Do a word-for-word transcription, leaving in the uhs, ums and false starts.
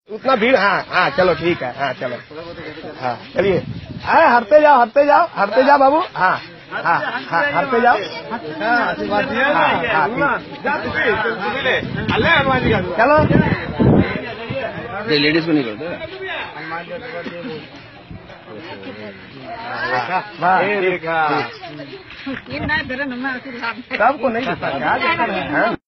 उतना भीड़। हाँ हाँ चलो ठीक है। हाँ चलो हाँ चलिए। अरे हरते जाओ हरते जाओ हरते जाओ बाबू। हाँ हाँ हाँ हरते जाओ। चलो लेडीज को नहीं करते सबको नहीं देता क्या।